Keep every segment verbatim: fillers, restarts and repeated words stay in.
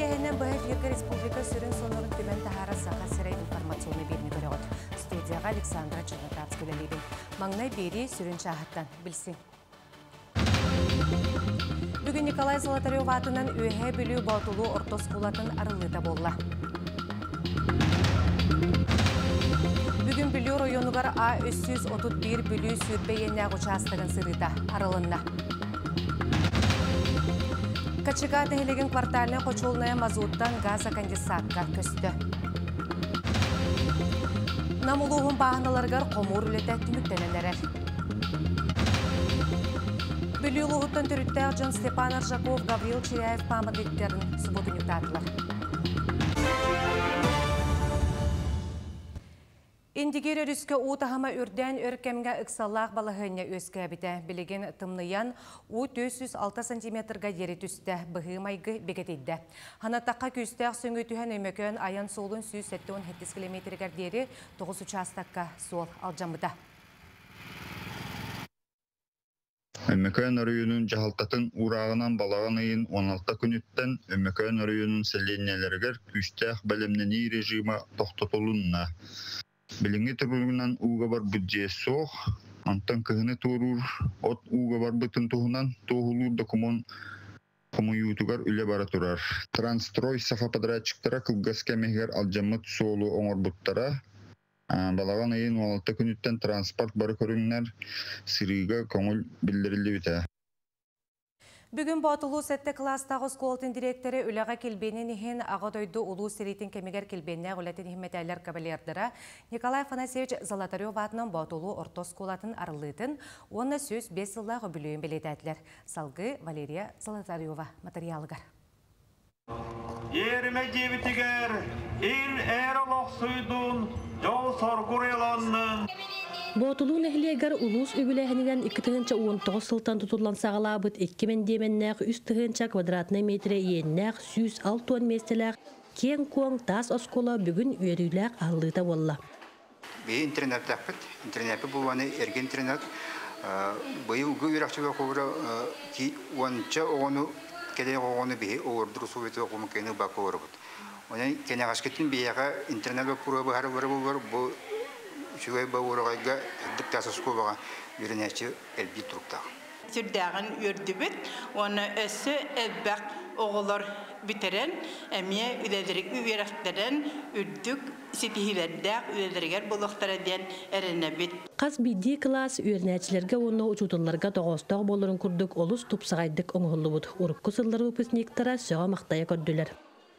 Бәйінен бұға Фирка Республика сүрін сонырын төмен тахара сақа сірай информационны беріне көріғыд. Студияға Александра Чернотац көлелейді. Маңнай бері сүрін шағыттан білсін. Бүгін Николай Золотарев атынан өйе білу батылу ортос құлатын арылыта болла. Бүгін білу районуғар А үч жүз отуз бир білу сүрбейенне ұчастығын сырыта арылынна. Качыга тәһелеген кварталына қочолная мазуттан газа конденсатқа көсті. Намулуғын бағыналарғар қомур үлеті түміктенелерер. Білуілуғыттан түріттәғ Джон Степан Аржаков, Гаврил Чиряев памадлеттерін сұботын үктатылар. Индигер өріскі ұтағама үрден өркемге ұқсалақ балығыны өскі әбіті. Білеген тымныян ұ төрт жүз алты сантиметрға ері түсті бұғы майғы бекетейді. Ханаттаққа көстәқ сөңгі түхен өмекөн аян солын жүз сексен жеті километргер дері тоғыз участаққа сол алжамыда. Өмекөн районун жахалтатын урағынан балаған айын он алты күніттен Өмекөн районун селенелергер күстәқ бәлемнені режима тоқтатылынна. Біліңі тұрғынан уға бар бүдже соқ, антан кығыны тұрыр, от уға бар бұтын тұғынан тоғылыр документ коммуютугар үлі бара тұрар. Трансстрой саха подрядчиктара кылгас кәмегер алжамыт солу оңыр бұттара. Балаған айын он алты күніттен транспорт бары көріңнер сырыға көңіл білдірілі біті. Бүгін Батылу сәтті кластағы сколтын директоры үліға келбенен ехен ағадойды ұлу сиретін кемегер келбенне ғолетін химметәлер кабалердіра Николай Афанасьевич Золотарев атынан Батылу ортос сколатын арылытын, оны сөз бес жылдағы бүліен белетәділер. Салғы Валерия Золотарева материалығар. Еріме жебітігер, ин әр олық сұйдың, жол сорғыр еланның. Батылуын әхілегер улус өбіләхініген екі тұғынша он тоғыз сылтан тұтылан сағалабыт екі мен деменнәқ үш тұғынша квадратны метре еннәқ жүз алты он местеләқ кен коң тас оскола бүгін үйеріләқ алыта болла. Бей интернет тәқпіт, интернеті бұлваны әрген интернет. Бұйы үгі үйрақшыға қоғыры ки онынша оғыны кәдей оғыны бей оғырдыру советі оғымы кені бақы орыбыд. Оны кәне ғашкеттің бейяға интернет бақыры бұхары бары бұл Шугай бауырағайға диктасы скобаға үйренәші әлбей тұрыптағы. Сүрдәғін үрдібіт, оны өсі әлбәқ оғылар бітерен, әме үләдірік үйерәқтерін үрдік сетихилердәқ үләдірігер болуқтары ден әріне біт. Қаз биді класс үйернәчілерге оны ұчутыларға тоғыстағы болырын күрдік олыс тұпсағайдық оңғылы бұд. Ұрып күсылдары өпіснектара сөға мақтая көрділер.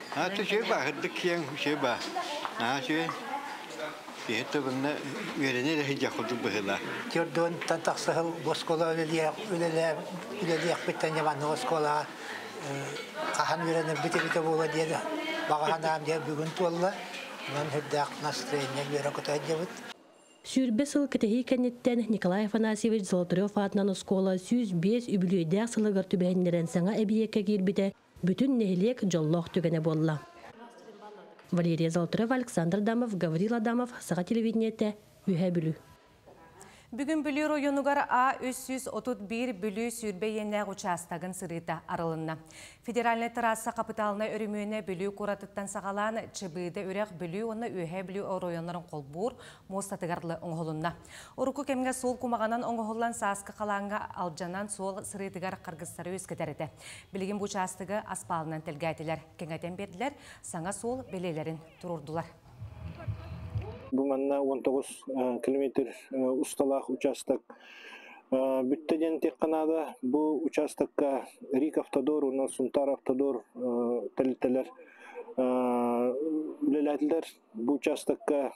Это было вернее хиджахуду было. Тёрдон тантахсахал боскола улелия улелия улелия питание ванного скола. Кахан верне бите-бите было деда. Баганам де бүгүн толла. Мен хеддак настроение веракота дебит. Сүрбесыл кітехи кәнеттен Николай Афанасьевич Золотарев атынан скола жүз бес үбілүйдәк сылығыр түбәйіндерін саңа әбиекке кербіде бүтін нәхілек жоллоқ түгіне болла. Валерия Золотарева, Александр Дамов, Гаврил Адамов, Саға телевидениеті, үйе бүлі. Бүгін бүлі районуғар А үч жүз отуз бир бүлі сүрбейеннәғ участағын сырыта арылынна. Федеральный трасса капиталына өрімөне бүлі құратыттан сағалан чыбыды өрек бүлі оны үйе бүлі районларын қолбур мостатығарлы оңғылынна. Ұрықы кемге сол кумағанан оңғылан сасқы қаланға алжанан сол сырытығар қырғыстары өскедерді. Білген бұл участығы аспалынан тілгәтілер, кеңәтен берділер, саңа сол белелерін тұрурдылар. Бұл манна он тоғыз километр ұсталақ участок. Бүттеден тек қанада бұл участокка Рик автодор, онан Сунтар автодор тәлітелер үлеләділер. Бұл участокка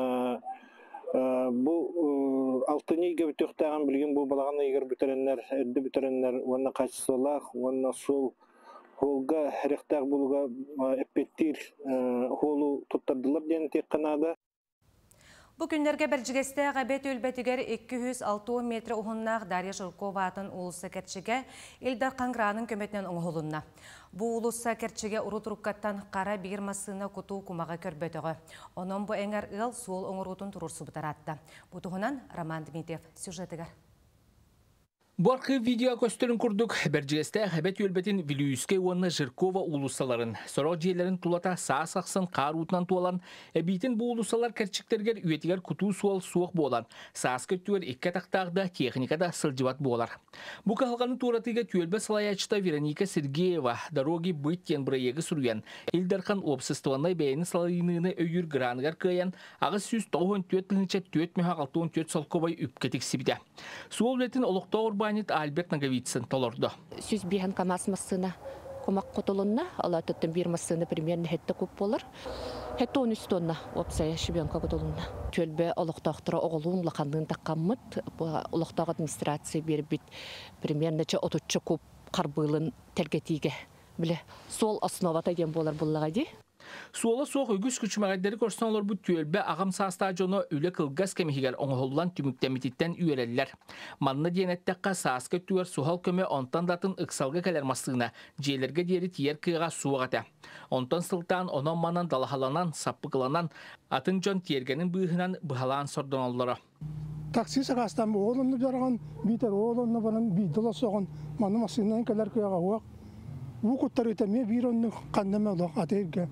бұл алтын егер бүтіқтаған білген бұл балаған егер бүтеренлер, әрді бүтеренлер, онна қачысылақ, онна сол холға әріқтақ бұлға әппеттер холу тұттардылар ден тек қанада. Бұл күндерге бір жігесті ғабет өлбәтігер екі жүз алты метр ұғыннақ Дарья Жыркова атын ұлысы кәрчіге Элдар Қаңғыраның көметінен ұңғылынна. Бұл ұлысы кәрчіге ұры-тұрыққаттан қара бір масыны күту күмаға көрбетіғі. Оның бұл әңір ұл сол оңыр ұтын тұрырсы бұтар атты. Бұтығынан Роман Дмитриев сюжетігер. Борқы видео көстөрін күрдік. Бәржігесті әбет өлбетін Вилюйске уанна Жиркова улусаларын. Сорок жерлерін тулата саас ақсын қар ұтынан туалан. Әбейтін бұл улусалар кәрчіктергер үйетігер күту суал суық болан. Саас көттігер екке тақтағда техникада сылжыват болар. Бұл қалғаны туратыға түйелбі салаячыта Вероника Сергеева дороги бұйттен бұрайығы сүрген. Илдархан опсыстыванай бәйіні салайынығыны өйір гранығар көйен ағыз сүз тоғын төт тілінче төт мөғалтуын төт солковай үпкетік сібіде. Суол білетін олықта орбанет Альберт Наговицын толорды. Сүз бейін камаз массына комақ қотылынна, ала төттін бір массыны примерно хетті көп болыр. Хетті он үш тонна опсая шыбенка қотылынна. Төлбе олықтақтыра оғылуын лақандығын таққамыд, олықтақ администрация бербіт примерно отучы көп қарбылын тәргетиге. Біле, сол основата ген болар бұллаға де. Суола соқ үгіс күчімәгәдері көрсен олар бұд түйелбе ағам саста жоны үлі қылғас кемігер оңғолуан түміктемітеттен үйерелілер. Манны дейінеттіққа саас көттігер суғал көмі онтан датын ұқсалғы кәлер мастығына жейлерге дері тиер қиға суығаты. Онтан сылтан, онан манан далахаланан, саппықыланан, атын жон тиергенін бұғынан бұғалан сордан олары. Такси сағастан олынны жарған, бейтер олынны баран бейділа соғын, маны масығынан кәлер қиға уақ. Бұқыттар өтеме бір онны қандаме олық атайырға.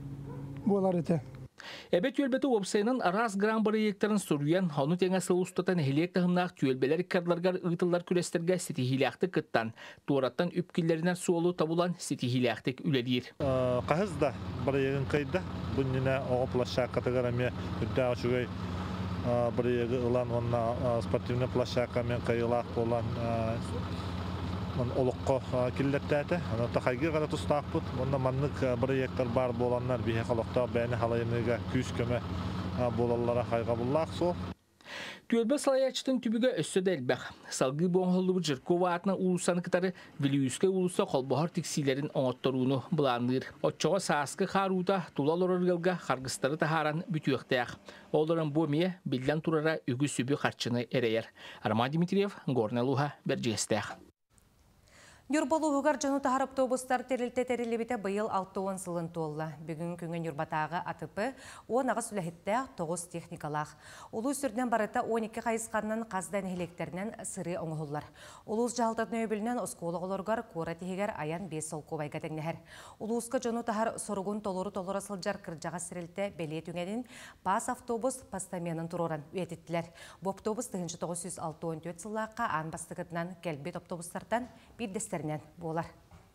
Әбет өлбеті опсайынан арас гран барыектарын сүрүйен, оны теңе сылыстатан хелек тағымнақ түйелбелер карларғар ұйтылар күрестерге сетихилияқты кыттан, туараттан үпкілерінен суолу табулан сетихилияқтық үлелер. Қағызда барыегін қайда, бұнніне оғы плашақатығар әме үдді ашуғай барыегі ұлан, онына спортивны плашақа мен қайылақ болан олыққа келлеттәті, тақайғы ғара тұстақ бұд, онда маннық біректер бар боланлар бейе қалықта бәйіні халайыныға күз көмі болалара қайға бұллақ сол. Түйелбе салаячтың түбігі өссі дәлбәқ. Салғы боңғылы бұд Жиркова атына улусаны кітары Вилюйске улуса қолбағар тексилерін оңыттаруыны бұланыр. Отчоға саасқы қаруыда тулал орырғылға қарғыстары тахаран бүтіөқтәяқ. Оларын бөмие білден тұрара үгі сүбі қарчыны әрейер. Арман Дмитриев, Горнелуға, Бәржігестәяқ. Нюрболу ғығар жаны тахар автобустар терілте терілебіте бұйыл алты он сылын толла. Бүгін күнген юрбатағы атыпы он ағыз үләхетті тоғыз техникалақ. Улу сүрден барыта он екі қайысқанынан қаздан електерінен сыры оңғылар. Улуыз жалтатын өбілінен осколығылырғар кора тегер аян бес сол көбайға тәңнәр. Улуызға жаны тахар сұрғын толыры толыры сылжар кіржаға сірілті бәле түңедін пас автобус пастаменін тұроран өйететтілер. Бұл автобус тұхыншы тоғыз жүз алты он төрт сыллаққа ан бастығытынан кәлбет автобустардан биддестер болар.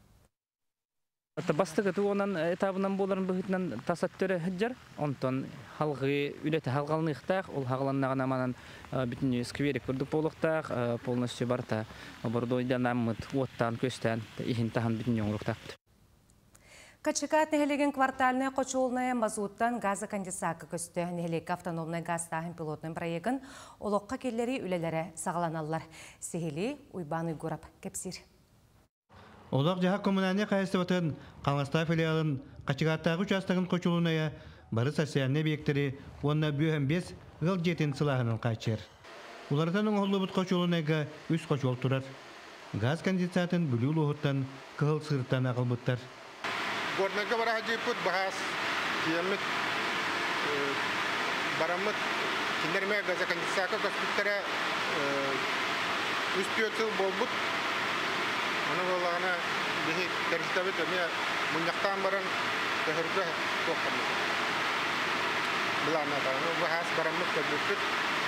Бастығы онан этабынан боларын бұғытынан тасаттөрі хүджар, онтан халғы үлеті халғалынықтақ, ол хағыланнаған аманан бүтін скверик күрдік болықтақ, полностью барта, бордойдан аммыт, оттан, көстен, ихинтахан бүтін оңырықтақ. Качыкат нехелеген квартальная қочуылная мазуттан газа конденсаты көсті. Нехелек автономный газ тағын пилотның проегін олыққа келлері үлелері сағаланалар. Сехели уйбан уйгурап кепсир. Олақ жаға коммунальный қайыстыватын Қаңғаста филиалын Қачығаттағы участығын қочулуная бары социальный объекттері онна бүйен бес ғыл жетін сылағының қачыр. Улардан оңғылы бұд қочулунайға үс қочуыл тұрар. Газ конденсатын бүлі ұлығыттан қығыл сығырттан ағыл бұттар. Горнага бара жипут бахас киемит барамыт киндерме газа конденсатка госпиталя үстөтү болбут. Аны болағына бихи дәрістәбет өме мұнjaqtan баран тәһірді тоққамыз. Бұлағына бараны бахас барамыт көбіртіп.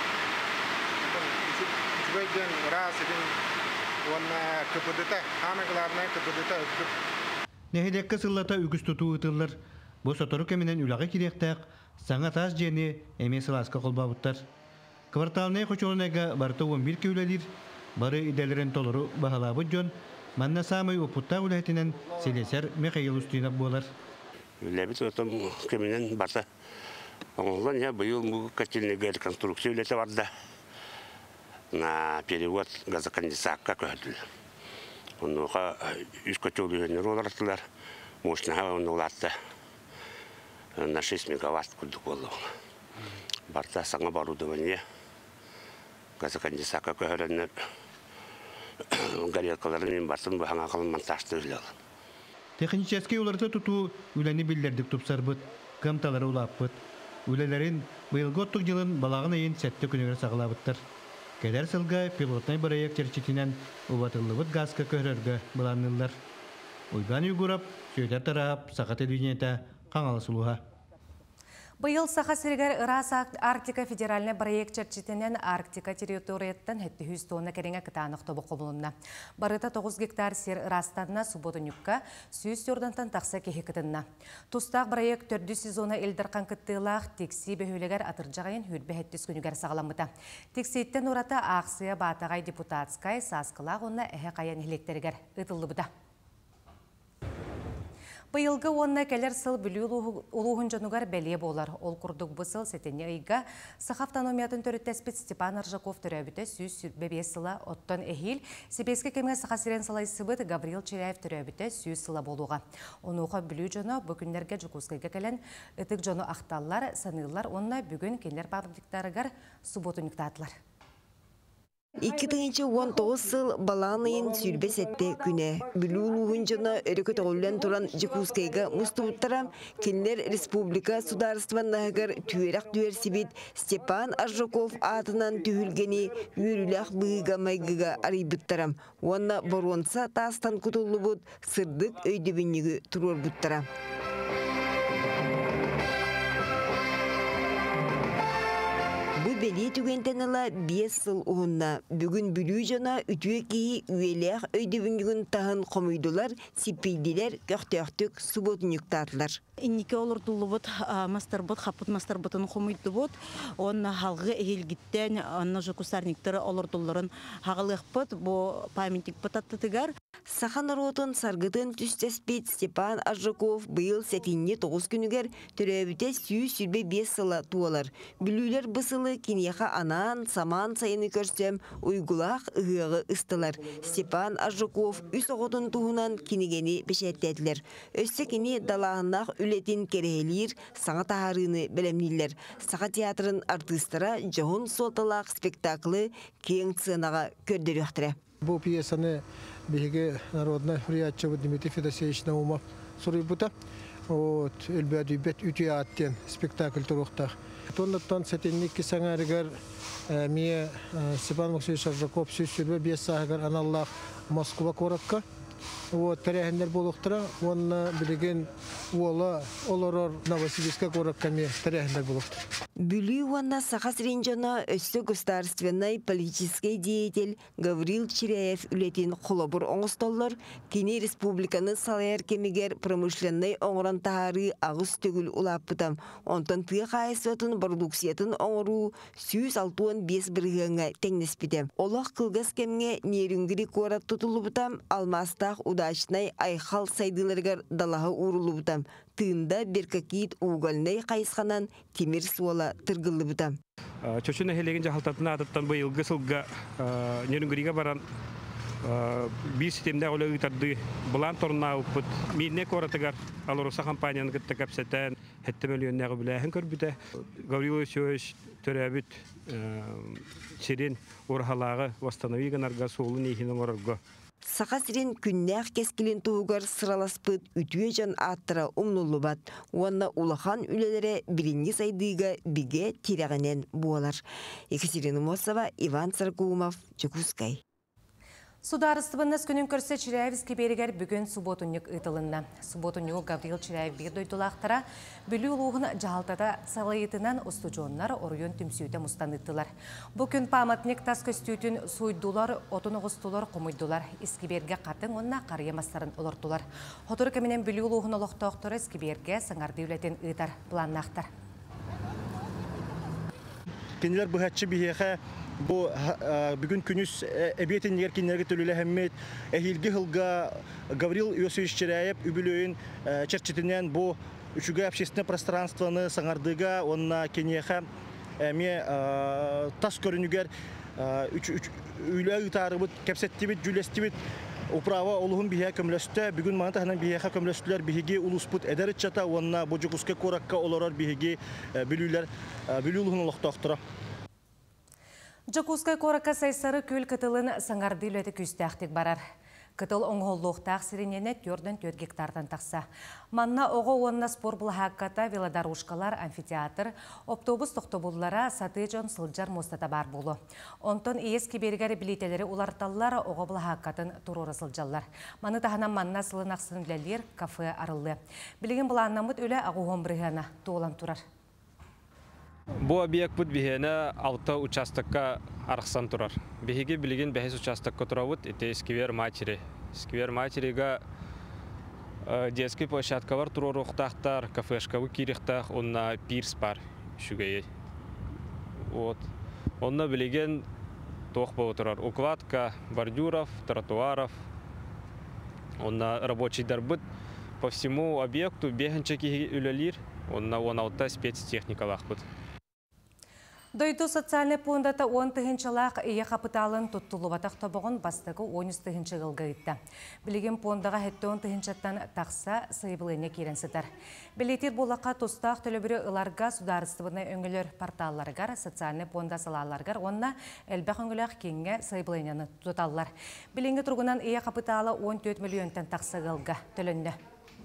Үсбейден рас еден онна көпідіті, анығыларына көпідіті өттіп. Нехедекке сыллата үгіс тұту ұтылыр. Бұл сотору кемінен үліға керектәк, саңа тас жені әме сыласқа қолбабыттар. Кварталнай қочуылынайға барыты он бір көйлелер, бары иделерін толыру бағалабы жон, манна самай опутта үләйтінен селесер Михаил Устинов болар. Үләбіт отым кемінен барта. Оңылан я бұйыл мұғы котельный конструкция үләті барды. На перевод газоконденсатқа көйділ. Онуға үш көтеулі өнер оларттылар. Мощныға оны олатты. На шесть мегаватт күлдік болды. Барта саңа барудывание. Газоконденсатқа көйділер. Горелкаларымен бартын бұхаңа қалын монтажды үлел. Технический оларды тұту үләні білдердік тұпсар бұд, қымталары ұлап бұд. Үлелерін бұйылғы оттық жылын балағын айын сәтті күнігер сағыла бұттыр. Келер сылга пилотный проект черчитинен убатылыбыт газка көрөргө буланылар. Уйган югурап, сөйлер тарап, сақа телевидениета қаңалы сұлуға. Быйыл саха сиргер ырас Арктика федеральный проект черчитинен Арктика территорияттан хетти жүз тонна кереңе кытанық тобы қобылынна. Барыта тоғыз гектар сир ырастарына суботунюкка сүйіз сөрдантан тақса кехи кытынна. Тустақ проект төрді сезона элдерқан кыттылақ текси бөхөлегер атыржағайын хүрбе хеттіс күнігер сағаламыта. Тексейттен урата ақсыя батағай депутатскай саскылақ онна әхе қаян електерігер ұтылы бұда. Быйылғы онна келер сыл бүлі улуғын жанугар бәле болар. Ол күрдік бұсыл сетене ұйға сақ автономиятын төріттәспет Степан Аржаков түрәбіті сүйіз сүрбе бес сыла оттан әхил, Себеске кемге сақа сирен сылай сыбыт Гаврил Черяев түрәбіті сүйіз сыла болуға. Онуға бүлі жоны бүкіндерге жүкускайға кәлін үтік жоны ақталлар, санылар, онна бүгін кендер пабдиктарығар суботуниктатылар. эки миң он тогуз сыл баланайын сүрбе сетте күне. Бүлі улуғын жына өрекөт оғылен тұран Жекускайға мұстуыттарам Кенлер Республика Сударстваннағығыр түйерақ дүерсібет Степан Аржаков атынан түйілгені үйріләқ бұғыға майғыға арайбыттарам. Онна боронса тастан күтулы бұд сырдық өйдебінегі тұрор бұттарам. Бәле түгентенала бес сыл уғынна. Бүгін бүлі жана үтуе кейі үйелеғ өйдебінгігін тағын қомойдылар, сипейділер, көқтеқтік суботын юктатылар. Иннеке олар дұлы бұд, мастар бұд, қапыт мастар бұтын қомойды бұд. Онна халғы әйелгіттен, онна жүкусарниктері олар дұлларын хағылық бұд, бұ памятник бұд аттытығар. Сахан аротын саргытын түстеспет Степан Аржаков бұйыл сәтінне тоғыз күнігер түрәбіте сүйіз сүрбе бес сыла туалар. Бүлілер бұсылы кенеха анан, саман сайыны көрсем уйгулақ ұғығы ыстылар. Степан Аржаков үс оғытын туғынан кенегені бешеттәділер. Өсі кене далағынақ үлетін керейлер, саңа тағарыны бәлемнелер. Сақа театрын артыстыра жоғын солталақ спектаклы кең цынаға көрдері өқтірі. Бұл пьесаны беге народный хриятчевы Дмитрий Федосеевич Наумов сурыбыта. Вот элбәді бет үте аттен спектакль тұрықтақ. Тоннаттан сәтеннік кесаңарығар мие Степан Максимович Аржаков сөз сүрбе бес сағығар аналлақ Москва коракка. Вот тәрәхендер болуқтыра, онына білеген ола оларар Новосибирска кораккаме тәрәхендер болуқтыр. Бүлі онына сақас ренжана өсті государственный политический деятель Гаврил Черяев үлетін құлабыр оңысталар, Кене республиканы салайар кемегер промышленный оңыран тағары ағыз төгіл ұлаппытам. Онтан тыға қайысватын продукциятын оңыру сүйіз алтуан бес біргіңі тәңнеспетем. Олақ қылғыз кемге нерінгірі корат тұтылы бұтам, алмастақ удачнай айхал сайдыларғар далағы урулы бұтам. Тыында беркакит уғалнай қайысқанан темір суала тыргылы бұтам. Чөшін әхелеген жағалтатына атыттан бұйылғы сылға нерінгіріге баран бір системді олы ұйтарды бұлан торына ұппыт. Мейіне коратығар алыруса компанияны күтті кәпсеттен әттім өліеннәғы біләхін көрбіті. Гаврилы сөз төрәбіт серен орхалағы вастановиганарға соғылын ехінің орырға. Сақа сирен күннәқ кескілін туғығар сыраласпыт үтуе жан аттыра умнулы бат. Онна улахан үлелері бірінгі сайдыға біге тирағанен буалар. Екатерина Мосова, Иван Царкумов, Жекускай. Сударыстыбыныз күнін көрсе Черяевский берегер бүгін суботунник ұйтылынна. Суботунник Гаврил Черяев бір дойдулақтара бүлі ұлуғын жағалтада салайытынан ұстучонлар орыйын түмсүйті мұстаныттылар. Бүкін паматник тас көстүйтін суйдулар, отын ұғыстулар, құмыйдулар. Искиберге қатын онна қариямастарын олырдулар. Хотыр кәменен бүлі ұлуғын олықтауқтары Искиберге сыңарды үлетін ұйтар планнақтар. Кенелер бұхатшы бігеға Бу бүгін күнүс әбиетін ергенлерге төлілі әммет әйілгі ғылға Гаврил Иосифович Черяев үбілөйін черчетінен бұл үшігі общественное пространствоны саңардыға, онына кенеға әме тас көрінігер үйлі ұйтарыбыт, кәпсеттібіт, жүлестібіт управа олығын бігеға көмлөсті, бүгін маңында ғынан бігеға көмлөстілер бігеге ұлыспыт әдәрі чата, онына бұжықұсқа коракка оларар бігеге білілер, білі ұлығын ұлықтақтыра. Жакускай корака сайсары көл кытылын саңарды үлеті күстәқтік барар. Кытыл оңғоллуқтақ сиренене төрден төрт гектардан тақса. Манна оғы онна спор бұлғаққата велодарушкалар, амфитеатр, автобус тоқтобуллара саты жон сылжар мостата бар болу. Онтон иес кебергері билетелері уларталлар оғы бұлғаққатын тұруры сылжалар. Маны тағынан манна сылын ақсын үлелер кафе арылы. Білеген бұл аннамыд өлі ағуғын бірғана туолан тұрар. Бу объект бут бихена алты участокка арықсан турар. Бихиге билеген бәхес участокка турабыт, это сквер матери. Сквер материга детский площадка бар туруруқтақтар, кафешкавы кирихтақ, онна пирс бар шүгейі. Вот. Онна билеген тоқ бау турар. Укладка бордюров, тротуаров, онна рабочий дарбыт. По всему объекту беханчаки үлелер, онна он алты спецтехникалақ бұд. Дойду социальный пундата он тыгынчалақ ие капиталын туттулубатақ тобығын бастығы он үс тыгынчы ғылға етті. Білеген пундаға хетті он тыгынчаттан тақса сыйбылыне керенсітер. Білетер болаққа тустақ төлөбірі ыларға сударыстыбыны өңілер порталларығар, социальный пунда салаларғар, онна әлбәқ өңіліқ кеңге сыйбылынені тұталар. Біленгі тұрғынан ие капиталы он төрт миллионтан тақса ғылға төлінді.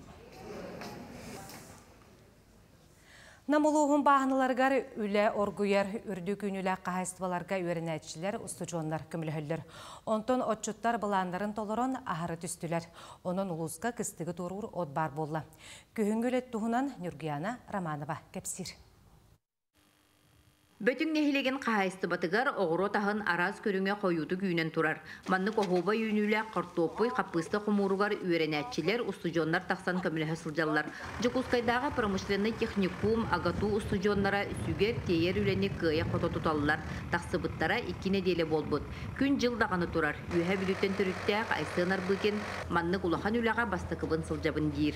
Намылуғын бағыныларғар үлі оргуяр үрді күнілі қағайыстываларға өрінәтшілер, ұстыжонлар көмілігілер. Онтон отчуттар бұландарын толырын ағыры түстілер. Оның ұлысқа кістігі тұруыр от бар болла. Күйінгілет тұғынан Нүргияна Романова кепсир. Бөтің нехилеген қағайысты батығар оғыру тағын араз көріңе қойуды күйінен тұрар. Манны қоғуба үйінілі қартопой қапысты құмуруғар үйренәтчілер ұстыжонлар тақсан көмілі сылжалар. Жүкускайдағы промышленный техникум агату ұстыжонлара сүгер тейер үлені күйе қото тұталылар. Тақсы бұттара екі неделі бол бұд. Күн жыл дағаны тұрар. Үйе біліттен түріттәқ айсығынар бұген манны құлақан үліға басты кыбын сылжабын дейір.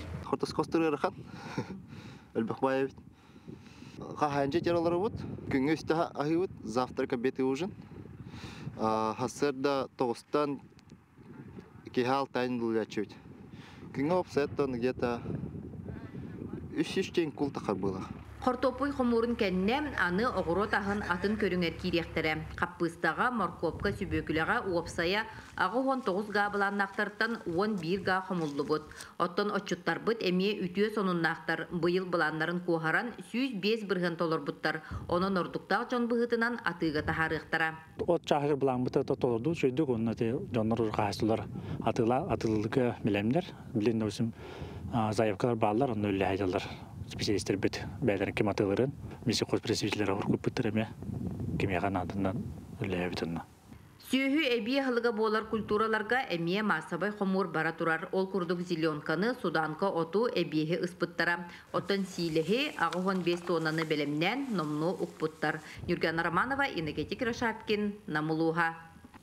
Қағайынча тералары бұд, күнгі үсті ағы бұд, завтрак обеты ужин. Хасырда тоғыстан кехал тайын бұлячы бұд. Күнгі опсеттон где-то үш үштен кул тақар бұла. Қортопой құмурын кәннем аны оғыру тағын атын көріңер керектірі. Қаппыстаға морковка сүбөкіліға уопсая ағы он тоғыз ға бұланнақтардан он бір ға құмылды бұд. Оттан отчуттар бұд әме үтіе сонуннақтар бұйыл бұланларын қоғаран жүз бес бірген толыр бұдтар. Оның ордықтақ жон бұғытынан атыға тахарықтара. От чағыр бұлан бұты толырды, сөйдік оны жонлар қағасылар атылығы білемдер. Білен өсім зайыпқалар балар, оны өлі айдалар. Специалистер бит бәләрен кем атылырын, мисе қос представителері орқып бұттырыме, кемеған адынан үлі әбітінна. Сүйі әбие хылыға болар культураларға әмие масабай қомур бара тұрар. Ол күрдік зеленканы суданка оту әбиеге ұспыттара. Оттан силеге ағуған бес тонаны бәлемнен номну ұқпыттар. Нүргияна Романова, Энергетик Рашапкин, Намылуға.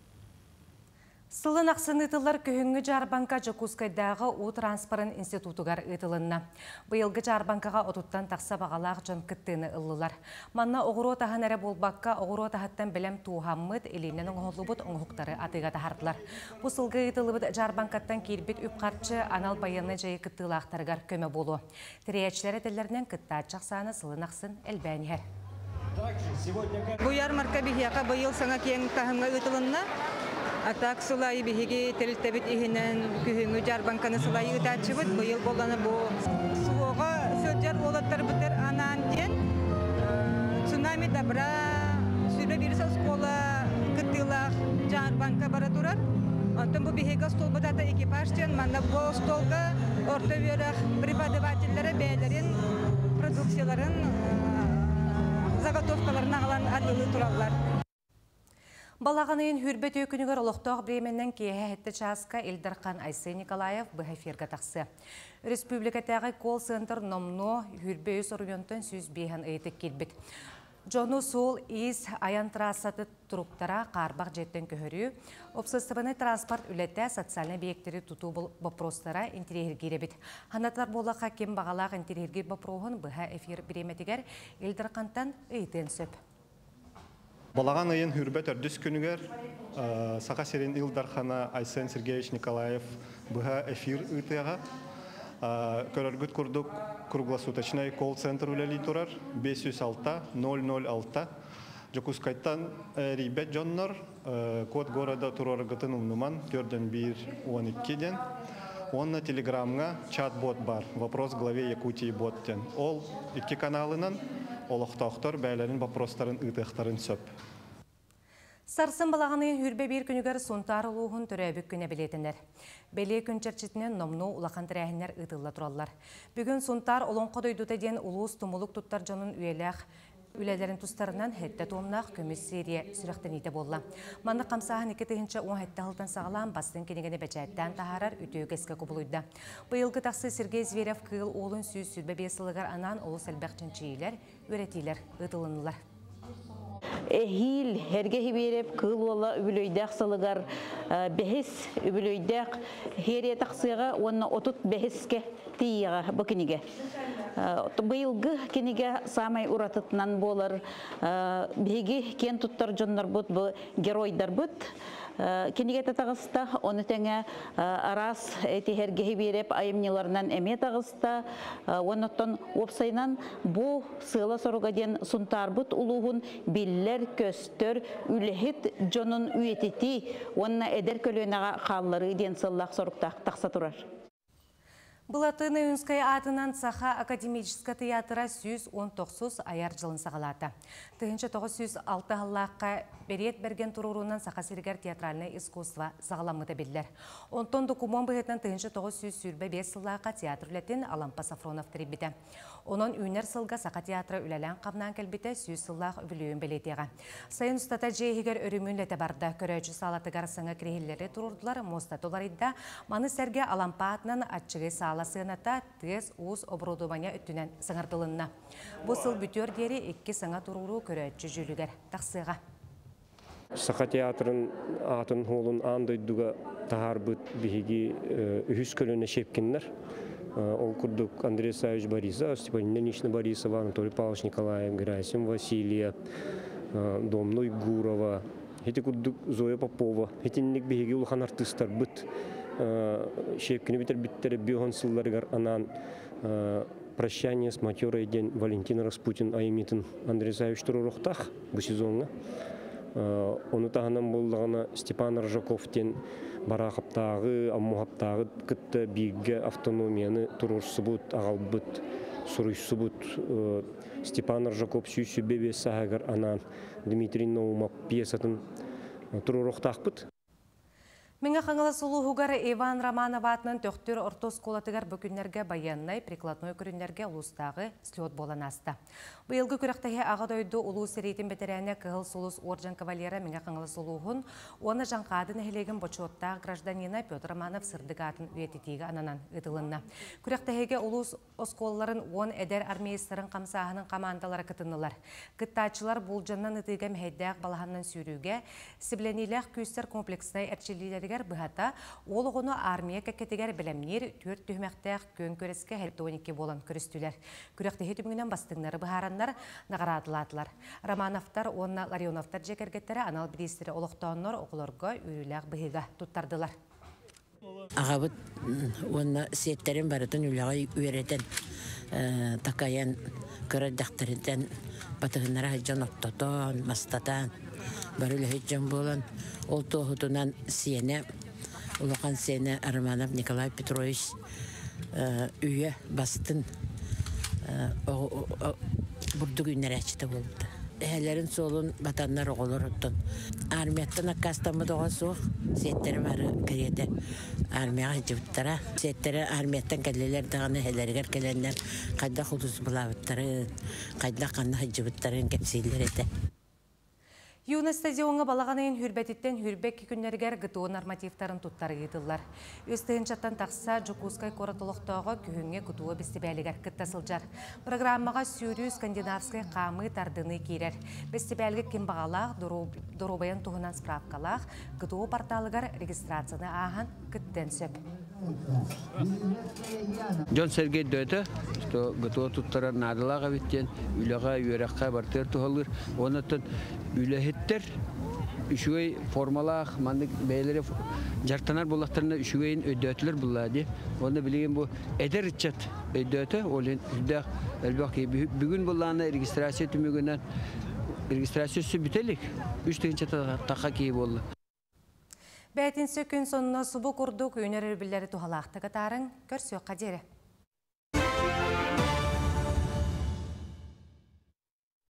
Сылын ақсын ұтылар күйінгі Жарбанка Жокускайдағы у транспорын институтығар ұтылынна. Бұйылғы Жарбанкаға отуттан тақса бағалақ жон күттіні ұлылар. Манна оғыру тағын әрі болбаққа оғыру тағыттан білім туғаммыд елінен оңғылы бұд оңғықтары атыға тағардылар. Бұл сылғы ұтылыбыд Жарбанкаттан кейлбет үпқарчы анал байыны жайы күттілақтарғар көмі болу. Тіреячілер әтелерінен күтті атшақ саны сылын ақсын әлбәнігер. Бұл ярмарка бігеға бұйыл саңа кең тағымға ұтылынна. Атак сылайы бігеге тәліттәбіт ихінен күхіңі Жарбанканы сылайы ұтачы бұд. Бұйыл боланы бұл суоға сөджар олаттар бұтыр анан ден. Цунами добра сүрбе бірісі скола күттілақ Жарбанка бара тұрар. Онтын бұл бігеге стол бұдата экипаж ден. Манна бұл столға орта верақ преподавательлері бәлерін, продукцияларын, заготовкаларын ағылан адылы тұралар. Балағанайын хүрбет өкінігер ұлықтағы бременнен кейе әтті часқа Элдархан Айсей Николаев бұхайферға тақсы. Республикатағы колл-центр номно хүрбе өз орыйонтын сөз бейін өйтік келбет. Жону сол из аян трассаты тұруқтара қарбақ жеттен көхірі, обсыстыбаны транспорт үлетті социальный объекттері тұту бұл бопростара интерьергері бет. Ханатар болақа кем бағалақ интерьерге бопроғын бұға эфир бреметігер Элдархантан өйтен сөп. Балаған айын хүрбет өрдіс күнігер Сақа Серен Илдархана Айсен Сергеевич Николаев бұға эфир ұйтыға көріргіт күрдік круглосуточный колл-центр үләлі тұрар бес жүз алты ноль ноль алты Жокускайттан рибет жоннор код города туроргатын умнуман төрден бир он иккиден. Онна телеграмга чат-бот бар. Вопрос главе Якутии боттен. Ол икки каналынан олохтоқтор бәйлерин вопростарын ытыктарын сөп. Сарсын балағаны хүрбе бір күнігер сұнтар ұлуғын түрәбік күне білетіндер. Беле күнчерчетінен номну улақан тірәхінер ұтылла тұралар. Бүгін сұнтар олың қодойдута ден ұлуыз тұмылық тұттар жонын үйеләқ үләлерін тұстарынан хетті туымнақ көміс серия сүріқтен еті болла. Манны қамсағын екі тігінші он хетті ғылтан сағалан бастың кенегені бәчәттен тахарар үтеуі кәске құбылуйда. Бұйылғы тақсы Сергей Зверев қыл олын сүйіз сүрбе бесілігар анан олы сәлбәқчін чийлер, өретейлер, ұтылынылар. Эхил, хергехи береп, кыл ола үбілөйдәк сылыгар, бәхіс үбілөйдәк, хере тақсыға, онна отут бәхіске тиіға бұкінеге. Бұйылғы кенеге самай ұратытынан болар, бәгі кен тұттар жонлар бұд, бұл геройдар бұд. Кенеге тағыста, оны тәңе арас әті хергехи береп, айымнеларынан әме тағыста, оныттан опсайнан бұл сыла соруға ден сұнтар бұд ұлуғын биллер, көстөр, үлехет жонын үйетети, онына әдер көлінаға қаллары ден сыллақ соруқтақ тақса тұрар. Бұлатыны үнскай атынан Саха академическа театра сүйіз он тоғыз аяр жылын сағалаты. Тыгынчы тоғыз жүз алты ғыллаққа берет берген тұрурунан Саха Сергер театральный искусство сағаламыды белдер. Онтон докумон бұғытынан тыгынчы тоғыз жүз сүрбе бес сыллаққа театр үлетін Алампа Сафронов трибіді. Онын үйнер сылға Саха театры үләлән қабнан кәлбіті сүйіз сыллақ бүлуін белетеға. Сайын ұстата жейгер өрімін ләті барды. Көрәжі салатыгар сыңа крехиллері тұрурдылар, мостатоларыда маны сәрге Алампа атынан атчығы сала сыната тез уыз оборудования үттінен сыңардылынна. Бұсыл бүтер дері екі сыңа тұруру көрәтші жүлігер тақсыға. Саха театрын атын холын андойдуға тағар бұд бігеге үхіс көліне шепкенлер. Ол күрдік Андрей Савич Борисов, Степанина Нична Борисова, Анатолий Павлович Николаев, Герасим Василия, Домной Гурова. Эти күрдік Зоя Попова. Этинник бігеге улхан артистар бұд. Шепкені бітер біттері бүйған сылларығар анан прощание с матерой ден Валентина Распутин айыметін Андрей Савич Турурухтах бұл сезонға. Оны тағынан болдағына Степан Ржаковтен барақаптағы, аммуғаптағы күтті бейгі автономияны тұрырсы бұд, ағал бұд, сұрыйсы бұд. Степан Ржаков сүйсі бебес сағығар анан Дмитрий Наумов пьесатын Турурухтах бұд. Меңе қаңылы сұлуғығар Иван Романов атынан төқтір ортос қолатығар бүкінлерге баяннай, прикладной көрінлерге ұлыстағы слет болан асты. Бұйылғы күріқтіге ағадойды ұлу сірейтін бетерәне кығыл сұлыс оржан кавалері меңе қаңылы сұлуғын, оны жанқадын әхелеген бочуоттағы гражданина Петр Романов сырдығы атын үйететегі ананан ұтылынна. Күріқтіге ұлыс осколларын он әдер армейстарын қамсағының командалары кытынылар. Кыттачылар бұл жаннан ұтыға мәйдәқ балағаннан сүйрүүге, сібленеләқ күйістер комплекстай әрчелілері бұхата, ол ғыны армия кәкетігер білімнер төрт түймәқтәқ көн көреске хәлтуанике болан көрістілер. Күректегі түбіңінен бастыңнары бұхараннар нағарадылатылар. Романовтар, онна Ларионовтар жекергеттері анал білестері олықтауынлар оқыларға үйіләқ бұхыға тұттардылар. Ағабыт, онна сеттерін барытын үліға үйеретін тақайын көрәддәқтірінтен батығынлары жан оттатан, мастатан, бар үлі жан болан. Ол тоғытынан сене, ұлыған сене Романов Николай Петрович үйе бастын бұрды күнер әчіті болды. Әлерін солын батаннар оғылыр ұттын. Армияттан аққастамы доға соқ, сеттері бары кіреді армияға жібіттара. Сеттері армияттан кәлелер дағаны әлергер кәленлер қайда құлдыз бұлабыттары, қайда қанна жібіттарын кәпсейлер еті. Юна стадионға балағанайын хүрбәтеттен хүрбәк күннергер ғытуы нормативтарын тұттары етілдер. Өстігін чаттан тақса Жукускай коратылықтауға күйінге ғытуы бестебәлігер күттасылжар. Программаға сүйрі скандинавскай қамы тардыны кейрер. Бестебәлігі кем бағалақ, дұрубайын тұғынан справкалақ, ғытуы порталығар регистрацияны ағын күттен сөп. Жон Сергей дөті, ғытуы тұттары надылаға беттен, үліға үйераққа бартер тұғалыр. Онытын үліхеттер үшуей формалақ, мандық бәйлері жартанар болақтарына үшуейін өйдөтілер бұлады. Оны білеген бұл әдер үтчат өйдөті, олен үлдәқ әлбәқи бүгін бұлланы регистрация түмігінен Регистрациясы бітелік, үш тегінші таққа кейі болды. Бәйтін сөкін сонына сұбы күрдік өнер өрбілері туғалақты қатарын көрсөк қадері.